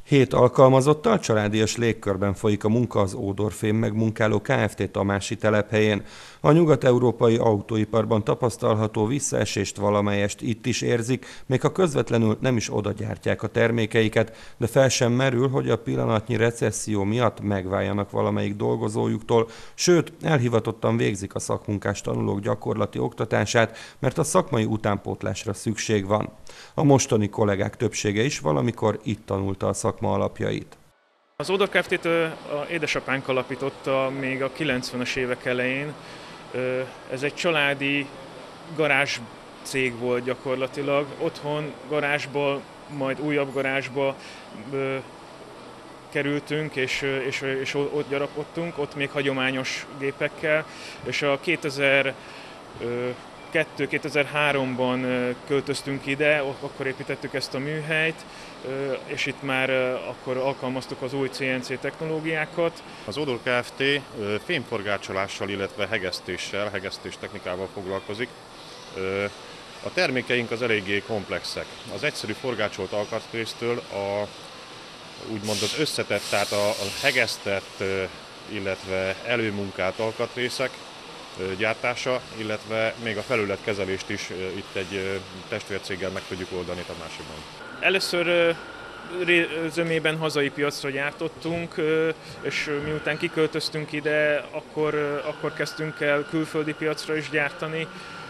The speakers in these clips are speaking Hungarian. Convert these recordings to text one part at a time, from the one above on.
7 alkalmazottal családias légkörben folyik a munka az Ódor Fém megmunkáló Kft. Tamási telephelyén. A nyugat-európai autóiparban tapasztalható visszaesést valamelyest itt is érzik, még ha közvetlenül nem is oda gyártják a termékeiket, de fel sem merül, hogy a pillanatnyi recesszió miatt megváljanak valamelyik dolgozójuktól, sőt, elhivatottan végzik a szakmunkás tanulók gyakorlati oktatását, mert a szakmai utánpótlásra szükség van. A mostani kollégák többsége is valamikor itt tanulta a szakma alapjait. Az Ódor Kft-t édesapánk alapította még a 90-es évek elején. Ez egy családi garázs cég volt gyakorlatilag. Otthon garázsból, majd újabb garázsba kerültünk, és ott gyarapodtunk, ott még hagyományos gépekkel, és a 2002-2003-ban költöztünk ide, akkor építettük ezt a műhelyt, és itt már akkor alkalmaztuk az új CNC technológiákat. Az Ódor Kft. Fémforgácsolással, illetve hegesztés technikával foglalkozik. A termékeink az eléggé komplexek. Az egyszerű forgácsolt alkatrésztől úgymond az összetett, tehát a hegesztett, illetve előmunkált alkatrészek gyártása, illetve még a felületkezelést is itt egy testvércéggel meg tudjuk oldani Tamásiban. Először zömében hazai piacra gyártottunk, és miután kiköltöztünk ide, akkor kezdtünk el külföldi piacra is gyártani,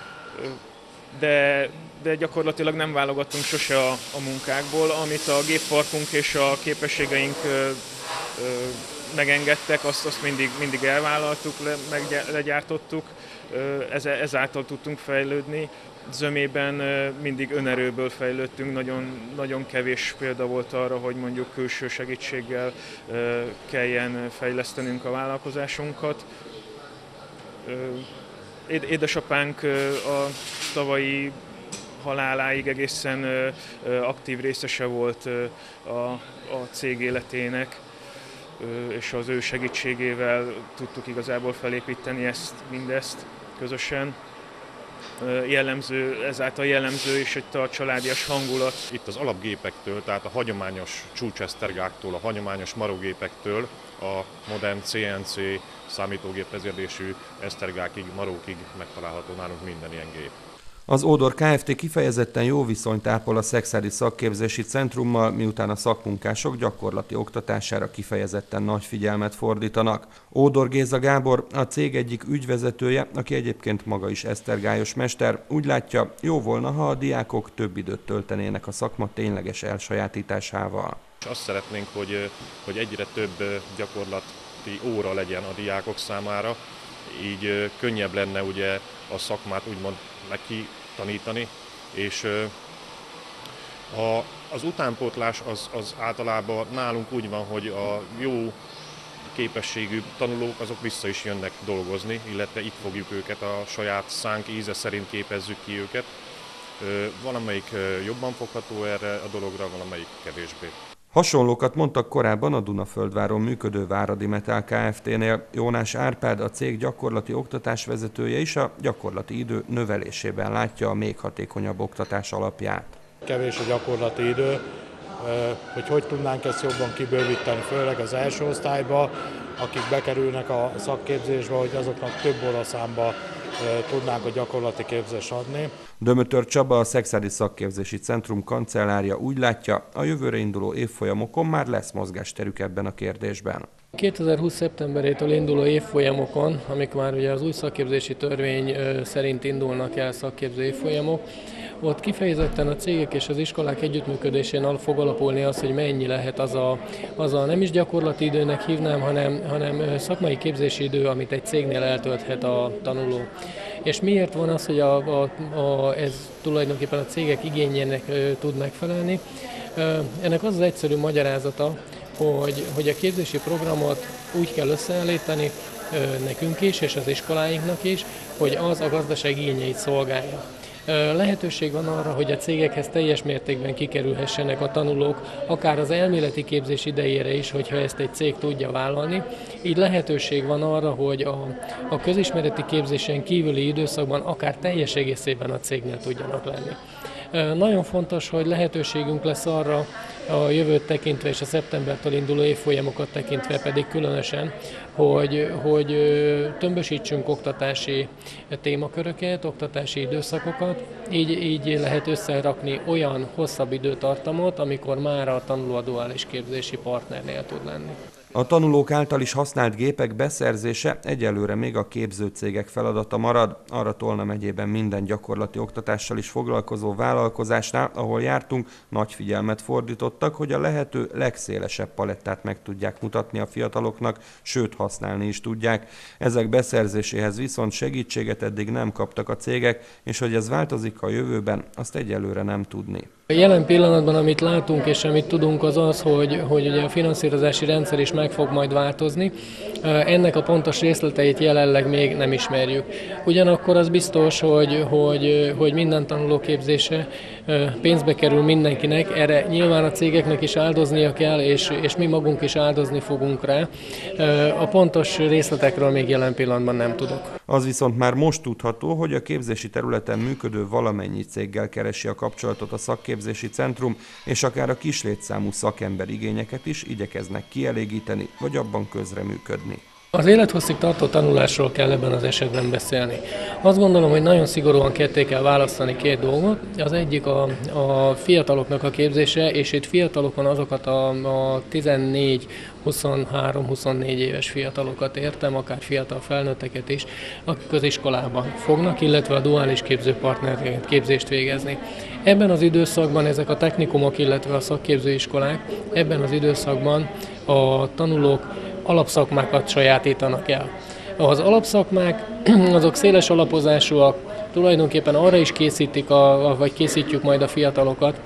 de gyakorlatilag nem válogattunk sose a munkákból, amit a gépparkunk és a képességeink megengedtek, azt mindig elvállaltuk, legyártottuk, ezáltal tudtunk fejlődni. Zömében mindig önerőből fejlődtünk, nagyon kevés példa volt arra, hogy mondjuk külső segítséggel kelljen fejlesztenünk a vállalkozásunkat. Édesapánk a tavalyi haláláig egészen aktív részese volt a cég életének, és az ő segítségével tudtuk igazából felépíteni mindezt közösen. Ezáltal jellemző is itt a családias hangulat. Itt az alapgépektől, tehát a hagyományos csúcsesztergáktól, a hagyományos marógépektől a modern CNC számítógépvezérlésű esztergákig, marókig megtalálható nálunk minden ilyen gép. Az Ódor Kft. Kifejezetten jó viszonyt ápol a Szexádi Szakképzési Centrummal, miután a szakmunkások gyakorlati oktatására kifejezetten nagy figyelmet fordítanak. Ódor Géza Gábor, a cég egyik ügyvezetője, aki egyébként maga is esztergályos mester, úgy látja, jó volna, ha a diákok több időt töltenének a szakma tényleges elsajátításával. Azt szeretnénk, hogy egyre több gyakorlati óra legyen a diákok számára, így könnyebb lenne ugye a szakmát úgymond megtanítani, és az utánpótlás az általában nálunk úgy van, hogy a jó képességű tanulók azok vissza is jönnek dolgozni, illetve itt fogjuk őket, a saját szánk íze szerint képezzük ki őket. Valamelyik jobban fogható erre a dologra, valamelyik kevésbé. Hasonlókat mondtak korábban a Dunaföldváron működő Váradi Metal Kft-nél. Jónás Árpád, a cég gyakorlati oktatásvezetője is a gyakorlati idő növelésében látja a még hatékonyabb oktatás alapját. Kevés a gyakorlati idő, hogy tudnánk ezt jobban kibővíteni, főleg az első osztályba, akik bekerülnek a szakképzésbe, hogy azoknak több óraszámba tudnánk a gyakorlati képzést adni. Dömötör Csaba, a Szexádi Szakképzési Centrum kancellárja úgy látja, a jövőre induló évfolyamokon már lesz mozgásterük ebben a kérdésben. 2020. szeptemberétől induló évfolyamokon, amik már ugye az új szakképzési törvény szerint indulnak el szakképző évfolyamok, ott kifejezetten a cégek és az iskolák együttműködésén fog alapulni az, hogy mennyi lehet az a nem is gyakorlati időnek hívnám, hanem szakmai képzési idő, amit egy cégnél eltölthet a tanuló. És miért van az, hogy ez tulajdonképpen a cégek igényének tud megfelelni? Ennek az az egyszerű magyarázata, hogy a képzési programot úgy kell összeállítani nekünk is, és az iskoláinknak is, hogy az a gazdaság igényeit szolgálja. Lehetőség van arra, hogy a cégekhez teljes mértékben kikerülhessenek a tanulók, akár az elméleti képzés idejére is, hogyha ezt egy cég tudja vállalni. Így lehetőség van arra, hogy a közismereti képzésen kívüli időszakban akár teljes egészében a cégnél tudjanak lenni. Nagyon fontos, hogy lehetőségünk lesz arra, a jövőt tekintve és a szeptembertől induló évfolyamokat tekintve pedig különösen, hogy tömbösítsünk oktatási témaköröket, oktatási időszakokat, így lehet összerakni olyan hosszabb időtartamot, amikor már a tanuló a duális képzési partnernél tud lenni. A tanulók által is használt gépek beszerzése egyelőre még a képzőcégek feladata marad. Arra Tolna megyében minden gyakorlati oktatással is foglalkozó vállalkozásnál, ahol jártunk, nagy figyelmet fordítottak, hogy a lehető legszélesebb palettát meg tudják mutatni a fiataloknak, sőt használni is tudják. Ezek beszerzéséhez viszont segítséget eddig nem kaptak a cégek, és hogy ez változik a jövőben, azt egyelőre nem tudni. Jelen pillanatban, amit látunk és amit tudunk, az az, hogy ugye a finanszírozási rendszer is meg fog majd változni. Ennek a pontos részleteit jelenleg még nem ismerjük. Ugyanakkor az biztos, hogy minden tanulóképzése pénzbe kerül mindenkinek, erre nyilván a cégeknek is áldoznia kell, és mi magunk is áldozni fogunk rá. A pontos részletekről még jelen pillanatban nem tudok. Az viszont már most tudható, hogy a képzési területen működő valamennyi céggel keresi a kapcsolatot a szakképzési centrum, és akár a kis létszámú szakember igényeket is igyekeznek kielégíteni, vagy abban közreműködni. Az élethosszig tartó tanulásról kell ebben az esetben beszélni. Azt gondolom, hogy nagyon szigorúan ketté kell választani két dolgot. Az egyik a fiataloknak a képzése, és itt fiatalokon azokat a 14, 23, 24 éves fiatalokat értem, akár fiatal felnőtteket is, akik az iskolában fognak, illetve a duális képzőpartnerként képzést végezni. Ebben az időszakban ezek a technikumok, illetve a szakképzőiskolák, ebben az időszakban a tanulók alapszakmákat sajátítanak el. Az alapszakmák azok széles alapozásúak, tulajdonképpen arra is készítik, vagy készítjük majd a fiatalokat,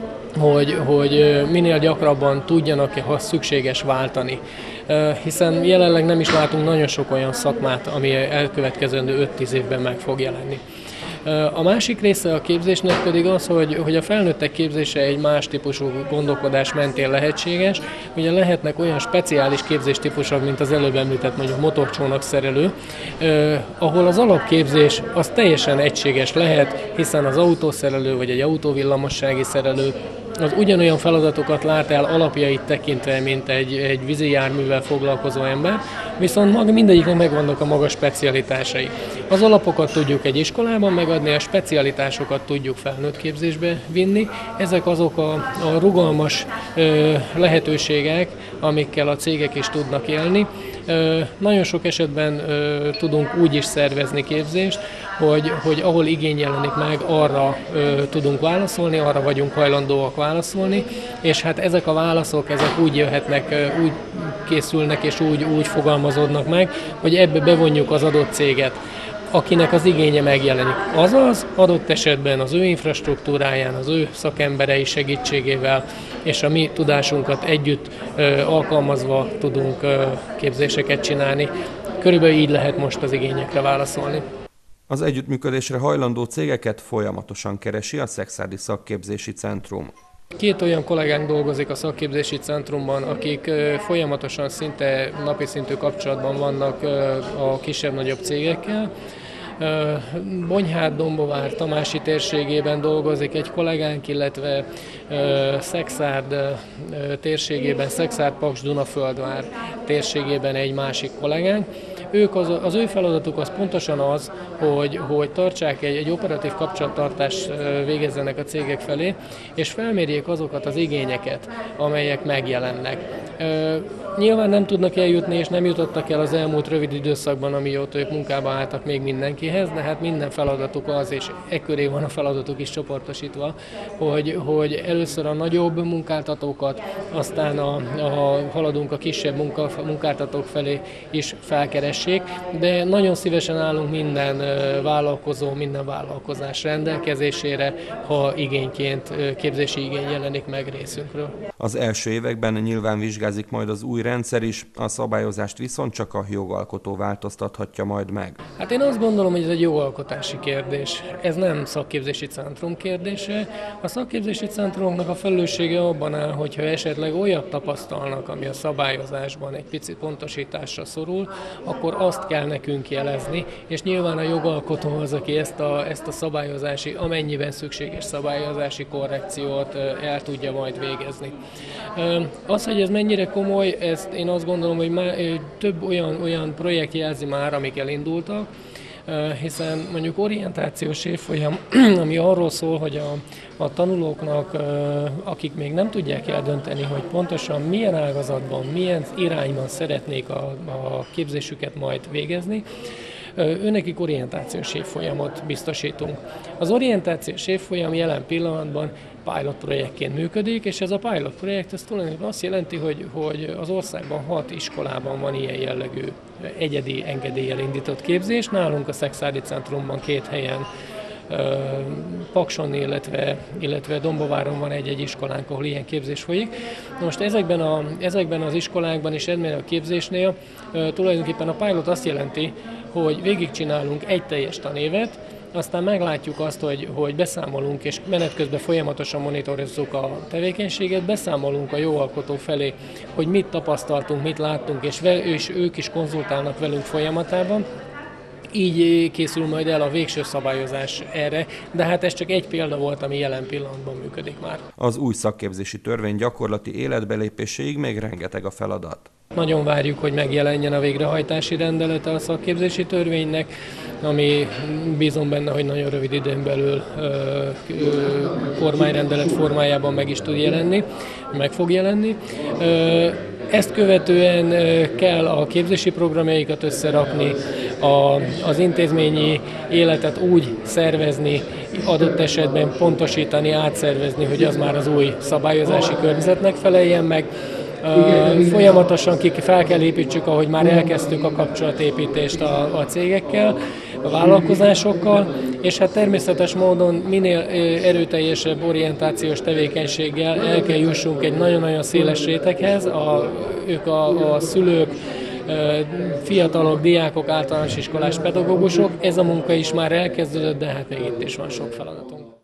hogy minél gyakrabban tudjanak, ha szükséges, váltani. Hiszen jelenleg nem is látunk nagyon sok olyan szakmát, ami elkövetkezendő 5-10 évben meg fog jelenni. A másik része a képzésnek pedig az, hogy a felnőttek képzése egy más típusú gondolkodás mentén lehetséges. Ugye lehetnek olyan speciális képzéstípusok, mint az előbb említett mondjuk motorcsónakszerelő, ahol az alapképzés az teljesen egységes lehet, hiszen az autószerelő vagy egy autóvillamossági szerelő az ugyanolyan feladatokat lát el alapjait tekintve, mint egy vízi járművel foglalkozó ember, viszont mindegyiknek megvannak a maga specialitásai. Az alapokat tudjuk egy iskolában megadni, a specialitásokat tudjuk felnőtt képzésbe vinni. Ezek azok a rugalmas lehetőségek, amikkel a cégek is tudnak élni. Nagyon sok esetben tudunk úgy is szervezni képzést, hogy ahol igény jelenik meg, arra tudunk válaszolni, arra vagyunk hajlandóak válaszolni, és hát ezek a válaszok, ezek úgy jöhetnek, úgy készülnek és úgy fogalmazódnak meg, hogy ebbe bevonjuk az adott céget, akinek az igénye megjelenik. Azaz adott esetben az ő infrastruktúráján, az ő szakemberei segítségével és a mi tudásunkat együtt alkalmazva tudunk képzéseket csinálni. Körülbelül így lehet most az igényekre válaszolni. Az együttműködésre hajlandó cégeket folyamatosan keresi a Szekszárdi Szakképzési Centrum. 2 olyan kollégánk dolgozik a szakképzési centrumban, akik folyamatosan szinte napi szintű kapcsolatban vannak a kisebb-nagyobb cégekkel. Bonyhád, Dombovár, Tamási térségében dolgozik egy kollégánk, illetve Szekszárd térségében, Szekszárd-Paks, Dunaföldvár térségében egy másik kollégánk. Az ő feladatuk az pontosan az, hogy tartsák egy operatív kapcsolattartást végezzenek a cégek felé, és felmérjék azokat az igényeket, amelyek megjelennek. Nyilván nem tudnak eljutni, és nem jutottak el az elmúlt rövid időszakban, amióta ők munkába álltak még mindenkihez, de hát minden feladatuk az, és ekköré van a feladatuk is csoportosítva, hogy először a nagyobb munkáltatókat, aztán haladunk a kisebb munkáltatók felé is felkeressék, de nagyon szívesen állunk minden vállalkozó, minden vállalkozás rendelkezésére, ha igényként képzési igény jelenik meg részünkről. Az első években nyilván vizsgázik majd az új rendszer is, a szabályozást viszont csak a jogalkotó változtathatja majd meg. Hát én azt gondolom, hogy ez egy jogalkotási kérdés. Ez nem szakképzési centrum kérdése. A szakképzési centrumoknak a felelőssége abban áll, hogyha esetleg olyat tapasztalnak, ami a szabályozásban egy picit pontosításra szorul, akkor azt kell nekünk jelezni, és nyilván a jogalkotó az, aki ezt a szabályozási, amennyiben szükséges szabályozási korrekciót el tudja majd végezni. Az, hogy ez mennyire komoly, ezt én azt gondolom, hogy már több olyan projekt jelzi már, amik elindultak, hiszen mondjuk orientációs évfolyam, ami arról szól, hogy a tanulóknak, akik még nem tudják eldönteni, hogy pontosan milyen ágazatban, milyen irányban szeretnék a képzésüket majd végezni, őnekik orientációs évfolyamot biztosítunk. Az orientációs évfolyam jelen pillanatban pilot projektként működik, és ez a pilot projekt ez tulajdonképpen azt jelenti, hogy az országban 6 iskolában van ilyen jellegű egyedi engedéllyel indított képzés. Nálunk a Szekszárdi Centrumban 2 helyen, Pakson, illetve Dombováron van egy iskolánk, ahol ilyen képzés folyik. Most ezekben az iskolákban és ennél a képzésnél tulajdonképpen a pilot azt jelenti, hogy végigcsinálunk egy teljes tanévet, aztán meglátjuk azt, hogy beszámolunk, és menet közben folyamatosan monitorozzuk a tevékenységet, beszámolunk a jogalkotó felé, hogy mit tapasztaltunk, mit láttunk, és ők is konzultálnak velünk folyamatában. Így készül majd el a végső szabályozás erre, de hát ez csak egy példa volt, ami jelen pillanatban működik már. Az új szakképzési törvény gyakorlati életbelépéséig még rengeteg a feladat. Nagyon várjuk, hogy megjelenjen a végrehajtási rendelete a szakképzési törvénynek, ami bízom benne, hogy nagyon rövid időn belül kormányrendelet formájában meg is tud jelenni, meg fog jelenni. Ezt követően kell a képzési programjaikat összerakni, az intézményi életet úgy szervezni, adott esetben pontosítani, átszervezni, hogy az már az új szabályozási környezetnek feleljen meg. Folyamatosan fel kell építsük, ahogy már elkezdtük a kapcsolatépítést a cégekkel, a vállalkozásokkal, és hát természetes módon minél erőteljesebb orientációs tevékenységgel el kell jussunk egy nagyon-nagyon széles réteghez, ők a szülők, fiatalok, diákok, általános iskolás pedagógusok. Ez a munka is már elkezdődött, de hát még itt is van sok feladatunk.